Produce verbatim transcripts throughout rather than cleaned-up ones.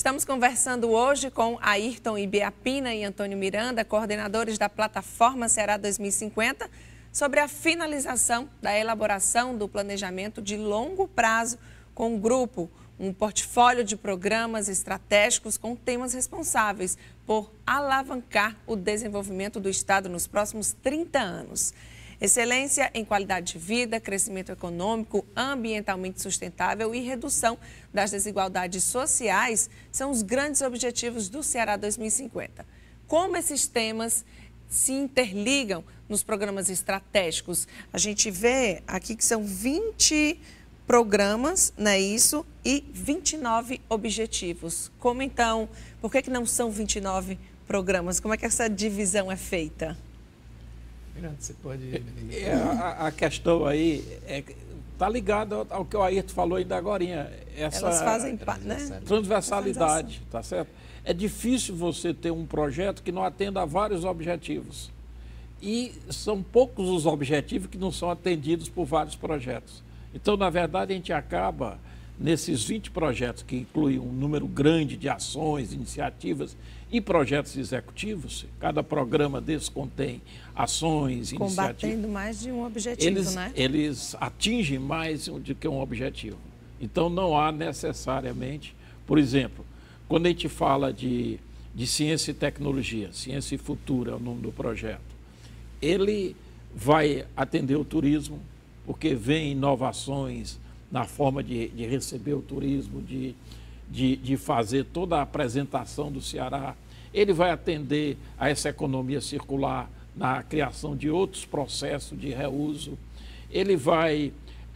Estamos conversando hoje com Ayrton Ibiapina e Antônio Miranda, coordenadores da plataforma Ceará dois mil e cinquenta, sobre a finalização da elaboração do planejamento de longo prazo com o grupo, um portfólio de programas estratégicos com temas responsáveis por alavancar o desenvolvimento do Estado nos próximos trinta anos. Excelência em qualidade de vida, crescimento econômico, ambientalmente sustentável e redução das desigualdades sociais são os grandes objetivos do Ceará dois mil e cinquenta. Como esses temas se interligam nos programas estratégicos? A gente vê aqui que são vinte programas, não é isso? E vinte e nove objetivos. Como então, por que que não são vinte e nove programas? Como é que essa divisão é feita? Você pode... É, a, a questão aí está é, ligada ao, ao que o Ayrton falou ainda agorinha. Essa Elas fazem parte, né? Transversalidade, tá certo? É difícil você ter um projeto que não atenda a vários objetivos. E são poucos os objetivos que não são atendidos por vários projetos. Então, na verdade, a gente acaba, nesses vinte projetos, que incluem um número grande de ações, iniciativas e projetos executivos, cada programa desses contém ações, iniciativas. Combatendo mais de um objetivo, eles, né? Eles atingem mais do que um objetivo. Então, não há necessariamente, por exemplo, quando a gente fala de, de ciência e tecnologia, ciência e futuro é o nome do projeto, ele vai atender o turismo, porque vem inovações na forma de, de receber o turismo, de, de, de fazer toda a apresentação do Ceará. Ele vai atender a essa economia circular na criação de outros processos de reuso. Ele vai,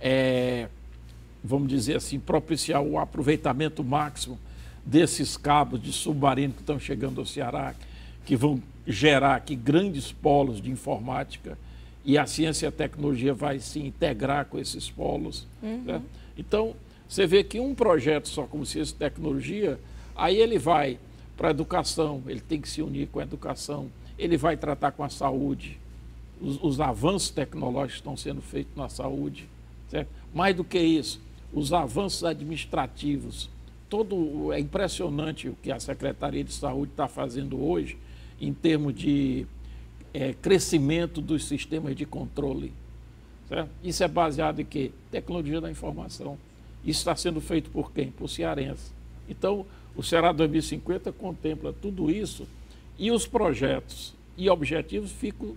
é, vamos dizer assim, propiciar o aproveitamento máximo desses cabos de submarino que estão chegando ao Ceará, que vão gerar aqui grandes polos de informática, e a ciência e a tecnologia vai se integrar com esses polos. Uhum. Né? Então, você vê que um projeto só como ciência e tecnologia, aí ele vai para a educação, ele tem que se unir com a educação, ele vai tratar com a saúde, os, os avanços tecnológicos estão sendo feitos na saúde. Certo? Mais do que isso, os avanços administrativos, todo, é impressionante o que a Secretaria de Saúde está fazendo hoje em termos de É, crescimento dos sistemas de controle. Certo? Isso é baseado em quê? Tecnologia da informação. Isso está sendo feito por quem? Por cearense. Então, o Ceará dois mil e cinquenta contempla tudo isso e os projetos e objetivos ficam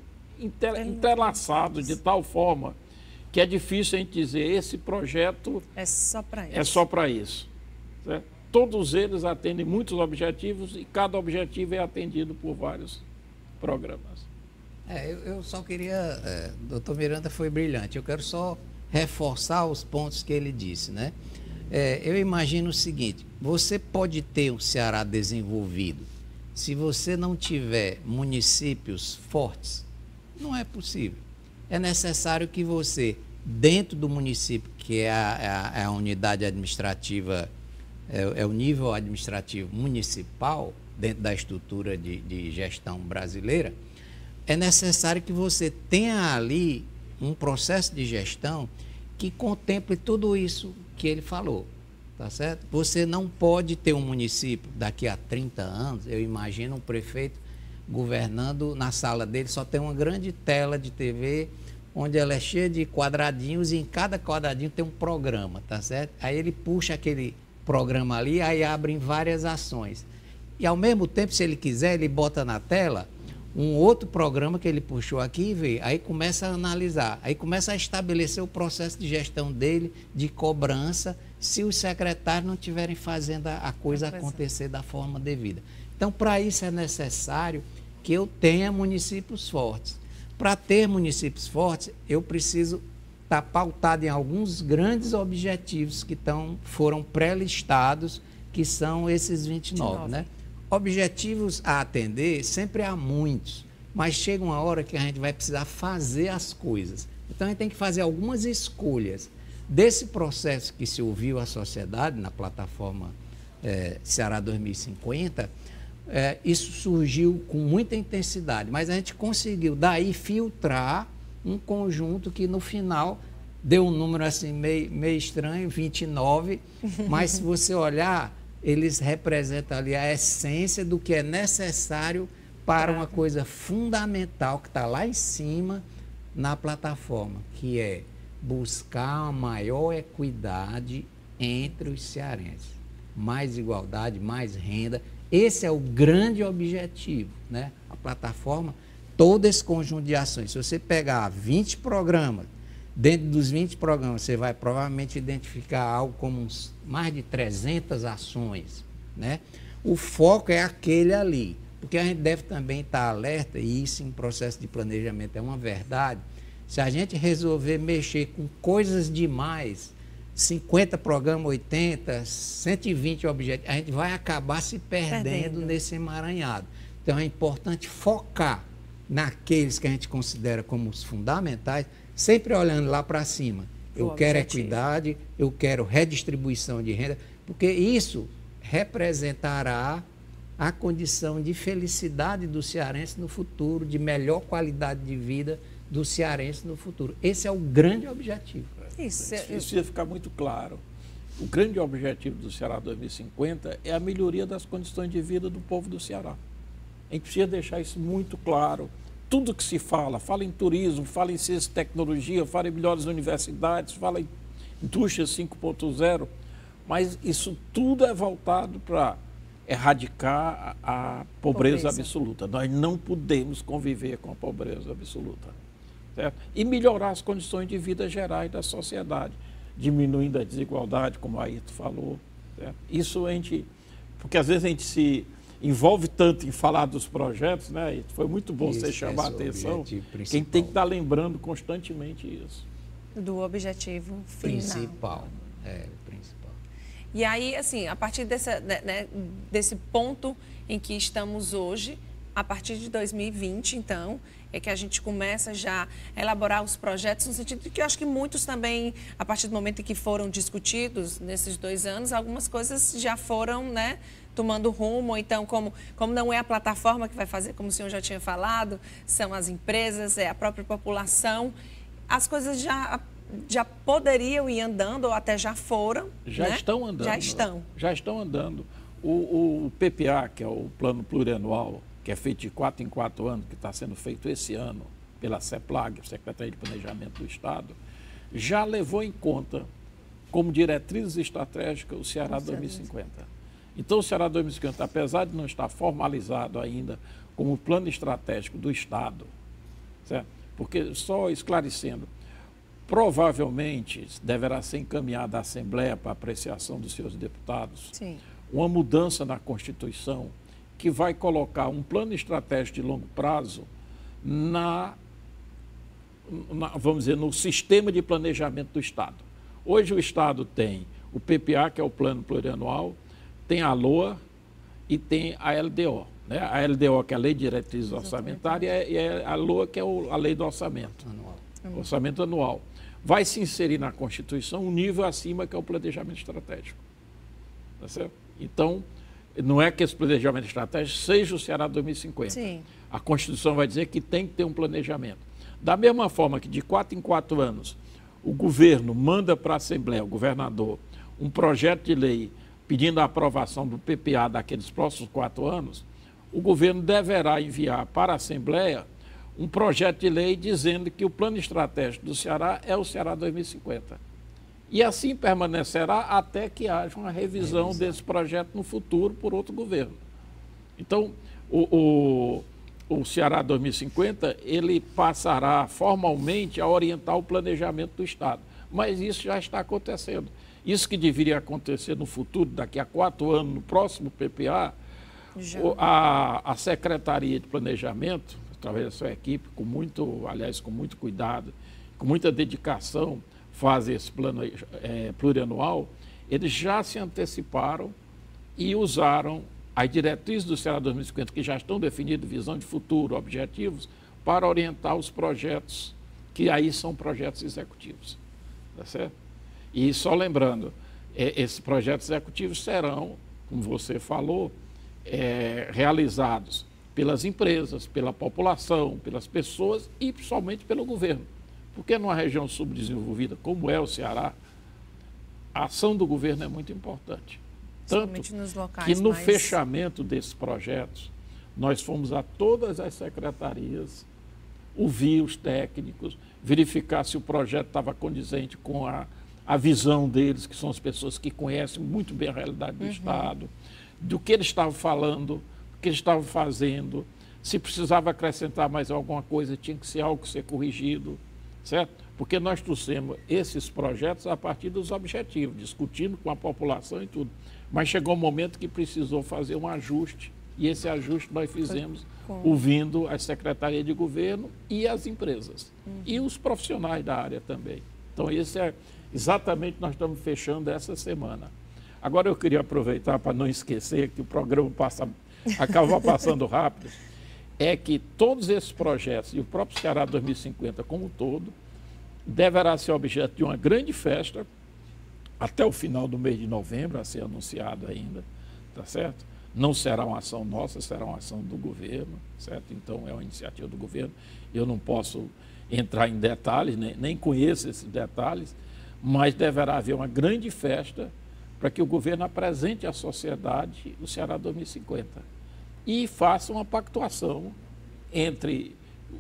entrelaçados de tal forma que é difícil a gente dizer esse projeto é só para isso. É só para isso. Certo? Todos eles atendem muitos objetivos e cada objetivo é atendido por vários programas. É, eu, eu só queria, é, doutor Miranda foi brilhante, eu quero só reforçar os pontos que ele disse, né? É, eu imagino o seguinte, você pode ter um Ceará desenvolvido, se você não tiver municípios fortes, não é possível. É necessário que você, dentro do município, que é a, a, a unidade administrativa, é, é o nível administrativo municipal, dentro da estrutura de, de gestão brasileira, é necessário que você tenha ali um processo de gestão que contemple tudo isso que ele falou, tá certo? Você não pode ter um município daqui a trinta anos, eu imagino um prefeito governando, na sala dele só tem uma grande tela de T V, onde ela é cheia de quadradinhos e em cada quadradinho tem um programa, tá certo? Aí ele puxa aquele programa ali, aí abrem várias ações. E ao mesmo tempo, se ele quiser, ele bota na tela um outro programa que ele puxou aqui e vê. Aí começa a analisar, aí começa a estabelecer o processo de gestão dele, de cobrança, se os secretários não estiverem fazendo a coisa acontecer da forma devida. Então, para isso é necessário que eu tenha municípios fortes. Para ter municípios fortes, eu preciso estar pautado em alguns grandes objetivos que tão, foram pré-listados, que são esses vinte e nove, né? Objetivos a atender, sempre há muitos, mas chega uma hora que a gente vai precisar fazer as coisas. Então, a gente tem que fazer algumas escolhas. Desse processo que se ouviu a sociedade na plataforma é, Ceará dois mil e cinquenta, é, isso surgiu com muita intensidade, mas a gente conseguiu daí filtrar um conjunto que no final deu um número assim meio, meio estranho, vinte e nove, mas se você olhar, eles representam ali a essência do que é necessário para uma coisa fundamental que está lá em cima na plataforma, que é buscar uma maior equidade entre os cearenses. Mais igualdade, mais renda. Esse é o grande objetivo, né? A plataforma, todo esse conjunto de ações. Se você pegar vinte programas, dentro dos vinte programas, você vai provavelmente identificar algo como uns, mais de trezentas ações, né? O foco é aquele ali, porque a gente deve também estar alerta, e isso em processo de planejamento é uma verdade. Se a gente resolver mexer com coisas demais, cinquenta programas, oitenta, cento e vinte objetivos, a gente vai acabar se perdendo, perdendo nesse emaranhado. Então é importante focar naqueles que a gente considera como os fundamentais, sempre olhando lá para cima. Eu o quero objetivo. Equidade, eu quero redistribuição de renda, porque isso representará a condição de felicidade do cearense no futuro, de melhor qualidade de vida do cearense no futuro. Esse é o grande objetivo. Isso, isso precisa ficar muito claro. O grande objetivo do Ceará dois mil e cinquenta é a melhoria das condições de vida do povo do Ceará. A gente precisa deixar isso muito claro. Tudo que se fala, fala em turismo, fala em ciência e tecnologia, fala em melhores universidades, fala em indústria cinco ponto zero, mas isso tudo é voltado para erradicar a, a pobreza, pobreza absoluta. Nós não podemos conviver com a pobreza absoluta. Certo? E melhorar as condições de vida gerais da sociedade, diminuindo a desigualdade, como a Ayrton falou. Certo? Isso a gente, porque às vezes a gente se envolve tanto em falar dos projetos, né, Ayrton? Foi muito bom isso, você chamar a atenção. Quem tem que estar lembrando constantemente isso. Do objetivo final. Principal, é, o principal. E aí, assim, a partir desse, né, desse ponto em que estamos hoje, a partir de dois mil e vinte, então, é que a gente começa já a elaborar os projetos, no sentido de que eu acho que muitos também, a partir do momento em que foram discutidos nesses dois anos, algumas coisas já foram, né, tomando rumo. Então, como, como não é a plataforma que vai fazer, como o senhor já tinha falado, são as empresas, é a própria população, as coisas já, já poderiam ir andando, ou até já foram. Já né? estão andando. Já estão. Já estão andando. O, o P P A, que é o Plano Plurianual, que é feito de quatro em quatro anos, que está sendo feito esse ano pela CEPLAG, Secretaria de Planejamento do Estado, já levou em conta, como diretrizes estratégicas, o Ceará dois mil e cinquenta. Então, o Ceará dois mil e cinquenta, apesar de não estar formalizado ainda como plano estratégico do Estado, certo? Porque, só esclarecendo, provavelmente deverá ser encaminhada à Assembleia para apreciação dos seus deputados. Sim. Uma mudança na Constituição que vai colocar um plano estratégico de longo prazo na, na, vamos dizer, no sistema de planejamento do Estado. Hoje o Estado tem o P P A, que é o Plano Plurianual, tem a LOA e tem a L D O. Né? A L D O, que é a Lei de Diretrizes Orçamentárias, e a LOA, que é a Lei do Orçamento, anual. Orçamento Anual. Vai se inserir na Constituição um nível acima, que é o planejamento estratégico. Tá certo? Então, não é que esse planejamento estratégico seja o Ceará dois mil e cinquenta. Sim. A Constituição vai dizer que tem que ter um planejamento. Da mesma forma que de quatro em quatro anos o governo manda para a Assembleia, o governador, um projeto de lei pedindo a aprovação do P P A daqueles próximos quatro anos, o governo deverá enviar para a Assembleia um projeto de lei dizendo que o plano estratégico do Ceará é o Ceará dois mil e cinquenta. E assim permanecerá até que haja uma revisão, revisão. desse projeto no futuro por outro governo. Então, o, o, o Ceará dois mil e cinquenta, ele passará formalmente a orientar o planejamento do Estado. Mas isso já está acontecendo. Isso que deveria acontecer no futuro, daqui a quatro anos, no próximo P P A, a, a Secretaria de Planejamento, através da sua equipe, com muito, aliás, com muito cuidado, com muita dedicação, faz esse plano é, plurianual, eles já se anteciparam e usaram as diretrizes do Ceará dois mil e cinquenta, que já estão definidas, visão de futuro, objetivos, para orientar os projetos, que aí são projetos executivos. Tá certo? E só lembrando, é, esses projetos executivos serão, como você falou, é, realizados pelas empresas, pela população, pelas pessoas e principalmente pelo governo. Porque numa região subdesenvolvida como é o Ceará, a ação do governo é muito importante. Principalmente nos locais que no mais... fechamento desses projetos, nós fomos a todas as secretarias, ouvir os técnicos, verificar se o projeto estava condizente com a, a visão deles, que são as pessoas que conhecem muito bem a realidade do uhum. Estado, do que eles estavam falando, do que eles estavam fazendo, se precisava acrescentar mais alguma coisa, tinha que ser algo que ser corrigido, certo? Porque nós trouxemos esses projetos a partir dos objetivos, discutindo com a população e tudo. Mas chegou um momento que precisou fazer um ajuste, e esse ajuste nós fizemos ouvindo as secretarias de governo e as empresas, uhum. e os profissionais da área também. Então, esse é exatamente nós estamos fechando essa semana. Agora, eu queria aproveitar para não esquecer que o programa passa, acaba passando rápido, é que todos esses projetos, e o próprio Ceará dois mil e cinquenta como um todo, deverá ser objeto de uma grande festa até o final do mês de novembro, a ser anunciado ainda, tá certo? Não será uma ação nossa, será uma ação do governo, certo? Então, é uma iniciativa do governo. Eu não posso entrar em detalhes, nem, nem conheço esses detalhes, mas deverá haver uma grande festa para que o governo apresente à sociedade o Ceará dois mil e cinquenta e faça uma pactuação entre,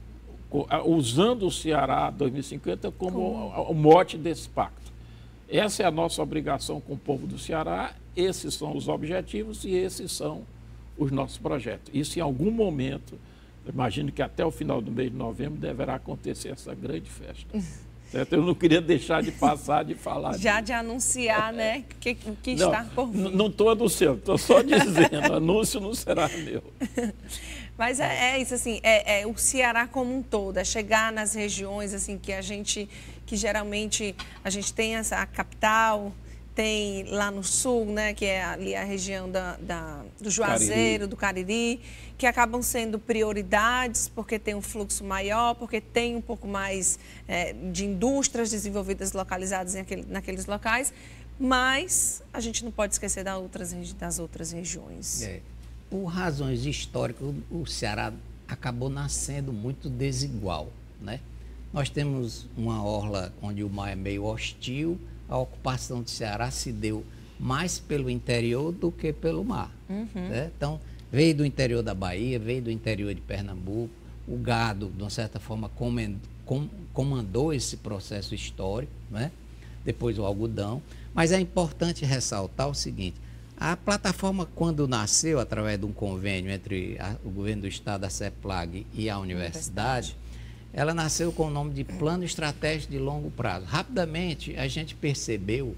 usando o Ceará dois mil e cinquenta como o mote desse pacto. Essa é a nossa obrigação com o povo do Ceará, esses são os objetivos e esses são os nossos projetos. Isso em algum momento, imagino que até o final do mês de novembro deverá acontecer essa grande festa. Certo? Eu não queria deixar de passar, de falar. Já de anunciar, né, o que, que não, está por vir. Não estou anunciando, estou só dizendo, anúncio não será meu. Mas é, é isso, assim, é, é o Ceará como um todo, é chegar nas regiões, assim, que a gente, que geralmente a gente tem essa, a capital, tem lá no sul, né, que é ali a região da, da, do Juazeiro, Cariri. do Cariri, que acabam sendo prioridades porque tem um fluxo maior, porque tem um pouco mais é, de indústrias desenvolvidas localizadas em aquele, naqueles locais, mas a gente não pode esquecer das outras, das outras regiões. É. Por razões históricas, o Ceará acabou nascendo muito desigual, né? Nós temos uma orla onde o mar é meio hostil, a ocupação do Ceará se deu mais pelo interior do que pelo mar. Uhum. Né? Então, veio do interior da Bahia, veio do interior de Pernambuco, o gado, de uma certa forma, comandou esse processo histórico, né? Depois o algodão. Mas é importante ressaltar o seguinte: a plataforma, quando nasceu, através de um convênio entre a, o governo do estado, a CEPLAG e a universidade, ela nasceu com o nome de Plano Estratégico de Longo Prazo. Rapidamente, a gente percebeu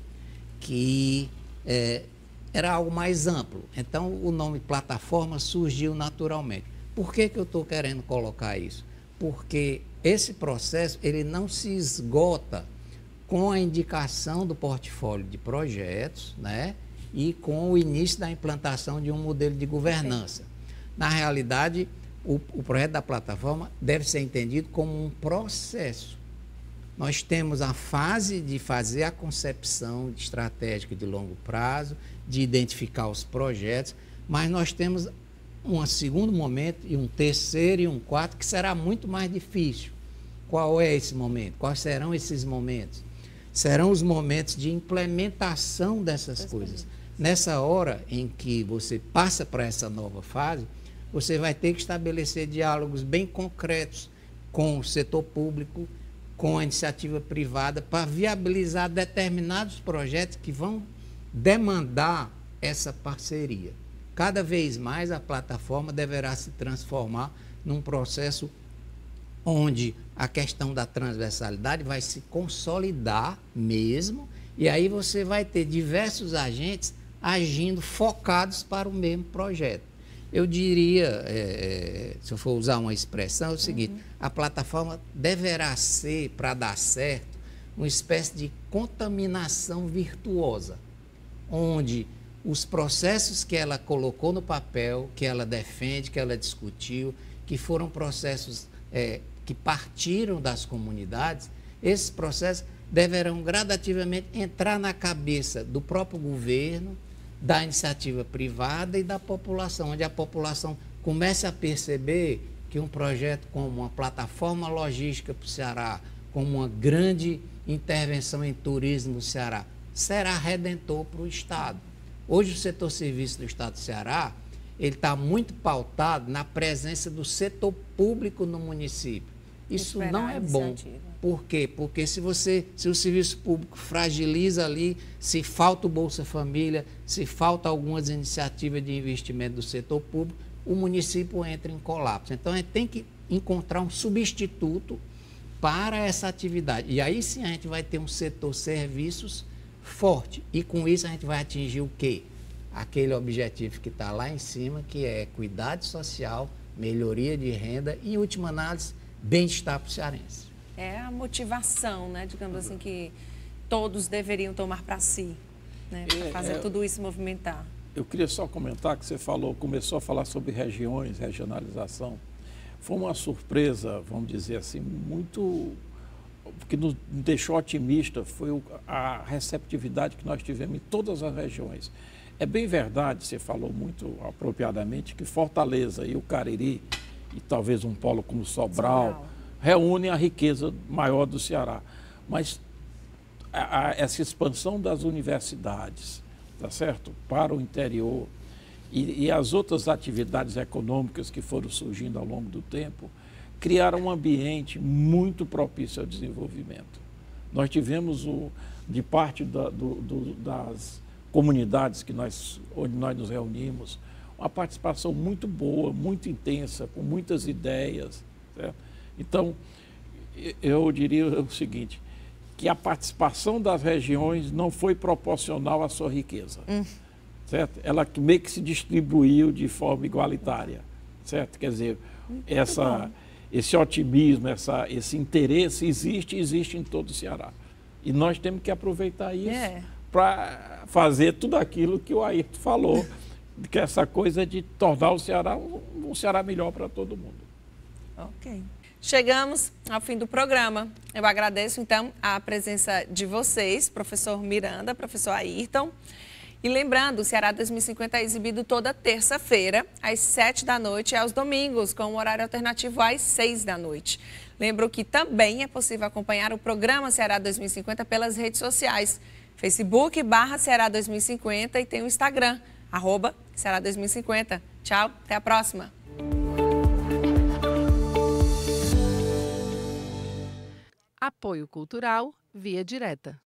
que é, era algo mais amplo. Então, o nome plataforma surgiu naturalmente. Por que que eu estou querendo colocar isso? Porque esse processo ele não se esgota com a indicação do portfólio de projetos, né? E com o início da implantação de um modelo de governança. Na realidade, o, o projeto da plataforma deve ser entendido como um processo. Nós temos a fase de fazer a concepção estratégica de longo prazo, de identificar os projetos, mas nós temos um segundo momento, e um terceiro e um quarto, que será muito mais difícil. Qual é esse momento? Quais serão esses momentos? Serão os momentos de implementação dessas coisas. Nessa hora em que você passa para essa nova fase, você vai ter que estabelecer diálogos bem concretos com o setor público, com a iniciativa privada, para viabilizar determinados projetos que vão demandar essa parceria. Cada vez mais a plataforma deverá se transformar num processo onde a questão da transversalidade vai se consolidar mesmo, e aí você vai ter diversos agentes agindo focados para o mesmo projeto. Eu diria, é, se eu for usar uma expressão, é o seguinte: uhum. a plataforma deverá ser, para dar certo, uma espécie de contaminação virtuosa, onde os processos que ela colocou no papel, que ela defende, que ela discutiu, que foram processos é, que partiram das comunidades, esses processos deverão gradativamente entrar na cabeça do próprio governo, da iniciativa privada e da população, onde a população comece a perceber que um projeto como uma plataforma logística para o Ceará, como uma grande intervenção em turismo no Ceará, será redentor para o Estado. Hoje o setor serviço do estado do Ceará, ele está muito pautado na presença do setor público no município. Isso não é bom. Por quê? Porque se você, se o serviço público fragiliza ali, se falta o Bolsa Família, se falta algumas iniciativas de investimento do setor público, o município entra em colapso. Então, a gente tem que encontrar um substituto para essa atividade. E aí sim a gente vai ter um setor serviços forte. E com isso a gente vai atingir o quê? Aquele objetivo que está lá em cima, que é equidade social, melhoria de renda e, em última análise, bem-estar para o cearense. É a motivação, né, digamos assim, que todos deveriam tomar para si, né, para fazer é, tudo isso movimentar. Eu queria só comentar que você falou, começou a falar sobre regiões, regionalização. Foi uma surpresa, vamos dizer assim, muito, que nos deixou otimista, foi a receptividade que nós tivemos em todas as regiões. É bem verdade, você falou muito apropriadamente, que Fortaleza e o Cariri, e talvez um polo como Sobral, Sobral. reúnem a riqueza maior do Ceará. Mas a, a, essa expansão das universidades, tá certo? Para o interior e, e as outras atividades econômicas que foram surgindo ao longo do tempo, criaram um ambiente muito propício ao desenvolvimento. Nós tivemos, o, de parte da, do, do, das comunidades que nós, onde nós nos reunimos, uma participação muito boa, muito intensa, com muitas ideias. Certo? Então, eu diria o seguinte, que a participação das regiões não foi proporcional à sua riqueza. Hum. Certo? Ela meio que se distribuiu de forma igualitária. Certo? Quer dizer, essa, esse otimismo, essa, esse interesse existe existe em todo o Ceará. E nós temos que aproveitar isso é. para fazer tudo aquilo que o Ayrton falou, que é essa coisa de tornar o Ceará um, um Ceará melhor para todo mundo. Ok. Chegamos ao fim do programa. Eu agradeço, então, a presença de vocês, professor Miranda, professor Ayrton. E lembrando, o Ceará dois mil e cinquenta é exibido toda terça-feira, às sete da noite, e aos domingos, com um horário alternativo às seis da noite. Lembro que também é possível acompanhar o programa Ceará dois mil e cinquenta pelas redes sociais. Facebook barra Ceará dois mil e cinquenta e tem o Instagram, arroba Ceará dois mil e cinquenta. Tchau, até a próxima. Apoio Cultural Via Direta.